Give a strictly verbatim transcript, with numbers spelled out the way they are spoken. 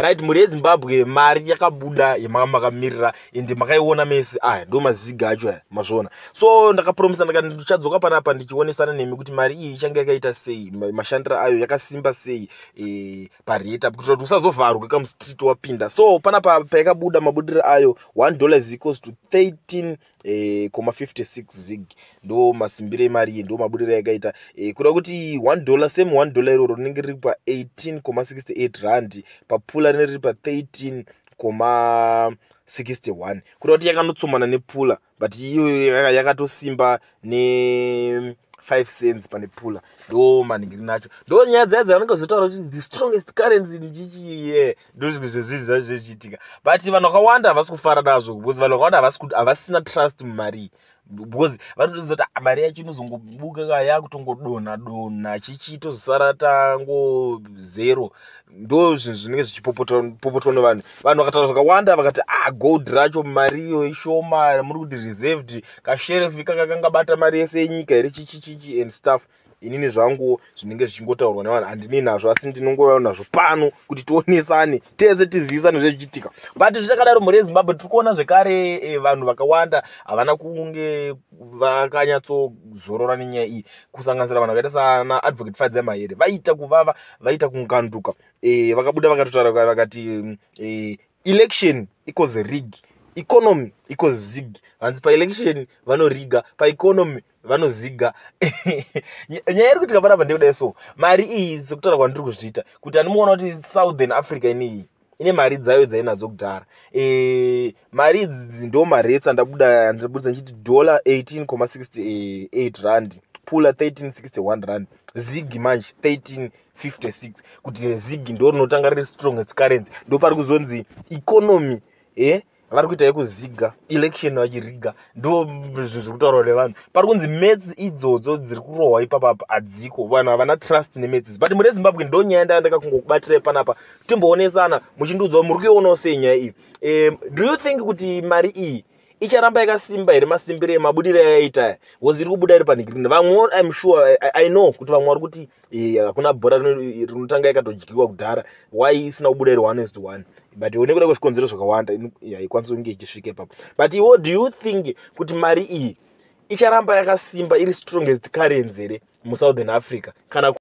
right, muri yeZimbabwe mari yakabuda yamaka makamirira ende makaiona mese aya ndo maziga acho aya mazvona. So ndakapromisa ndakati ndichadzoka panapa ndichionesana nemi kuti mari iyi ichange yakaita sei, mashandira ayo yakasimba sei e, pareta kuitira kuti usazovharwa kamustriti wapinda. So panapa payakabuda mabudiro ayo one dollar is equals to thirteen koma fifty-six zig ndo masimbire emari iyi ndo mabudiro yakaita e, kuda kuti one dollar same one dollar iroro rinenge riri pa eighteen koma sixty-eight rand, papula rinenge riri pa thirteen koma sixty-one, kuda kuti yakanotsomana nepula but iyo yakatosimba ne five cents pane pula ndo maningiri nacho ndo nyaya dzaya dzavanenge zotaura kuti the strongest currency ndichi yeah ndo zvimwe zvezvinhu zvazvo zvichiitika but vanhu vakawanda havasi kufara nazvo because vanhu vakawanda havasina trust mumari because vanotozoti mari yacho inozongobuka yakutongodonha donha chichitozosara tango zero ndo zvinhu zvinenge zvichipopotwa nevanhu. Vanhu vakataura zvakawanda vakati ah gold racho mari iyo ishoma muri kuti reserved kasherefi kakangabata mari yese yenyika here chichichichi and stuff. Inini zvangu zvinenge zvichingotaurwa nevanhu handini nazvo asi ndinongouya nazvo pano kuti tionesane tese tizivisane zvichiitika. But zvichakadaro mhuri yeZimbabwe tiri kuona zvekare e, vanhu vakawanda havana kunge vakanyatsozorora nenyaya iyi kusanganisira vanhu vakaita sana advocate Fadzayi mahere vaita kuvava vaita kunganduka e, vakabuda vakatotaura vakati e, election equals rig, economy equals zig. Hanzi paelection vanoriga, paeconomy vanoziga. Nyaya iri kuitika panapa ndekuda so mari iyi sekutaura kwandiri kuzviita kuti handimoona kuti Southern Africa iniyi ine mari dzayo dzainadzo kudhara. E, mari idzi ndo maretsa ndabuda ndabudisa ndichiti dollar eighteen koma sixty-eight rand, pula thirteen sixty-one rand, zig manje thirteen fifty-six. Kuti zig ndo rinotanga riri strongest currency ndo pari kuzonzi economy eh vari kuita yekuziga, election vachiriga ndo zviri kutaurwa nevanhu. Pari kunzi mets idzodzo dziri kurohwa ipapapa hadziko, vanhu havana trust nemets. But muri yeZimbabwe ndo nyaya ndandaka kungokubatira panapa timboonesana muchindiudzawo muri kuionawo sei nyaya iyi. Um, do you think kuti mari iyi icharamba yakasimba here masimbire emabudiro yayaita was iri kubuda iri panhingirina? Vamwe I'm sure I, I know kuti vamwe vari kuti hakuna eh, bhora rinotanga yakatodyiwa kudhara why isina kubuda iri one is to one, but one kuda kwezvikonzero zvakawanda ikwanisa kunge ichisvika ipapo. But what do you think kuti mari iyi icharamba yakasimba iri strongest currency here muSouthern Africa kana